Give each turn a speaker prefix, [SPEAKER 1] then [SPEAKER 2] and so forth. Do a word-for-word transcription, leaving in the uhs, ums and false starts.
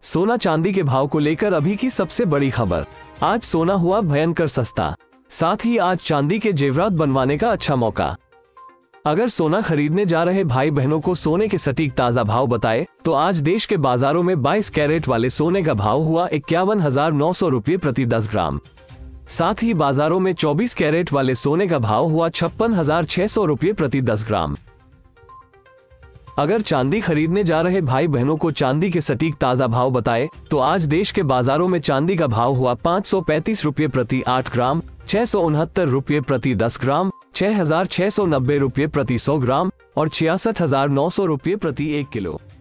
[SPEAKER 1] सोना चांदी के भाव को लेकर अभी की सबसे बड़ी खबर। आज सोना हुआ भयंकर सस्ता, साथ ही आज चांदी के जेवरात बनवाने का अच्छा मौका। अगर सोना खरीदने जा रहे भाई बहनों को सोने के सटीक ताजा भाव बताए तो आज देश के बाजारों में बाईस कैरेट वाले सोने का भाव हुआ इक्यावन हजार नौ सौ रुपये प्रति दस ग्राम। साथ ही बाजारों में चौबीस कैरेट वाले सोने का भाव हुआ छप्पन हजार छह सौ रुपये प्रति दस ग्राम। अगर चांदी खरीदने जा रहे भाई बहनों को चांदी के सटीक ताजा भाव बताए तो आज देश के बाजारों में चांदी का भाव हुआ पाँच सौ पैंतीस रुपये प्रति आठ ग्राम, छह सौ उनहत्तर रुपये प्रति दस ग्राम, छह हजार छह सौ नब्बे रुपये प्रति सौ ग्राम और छियासठ हजार नौ सौ रुपये प्रति एक किलो।